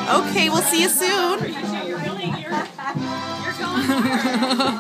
Okay, we'll see you soon. You're going hard.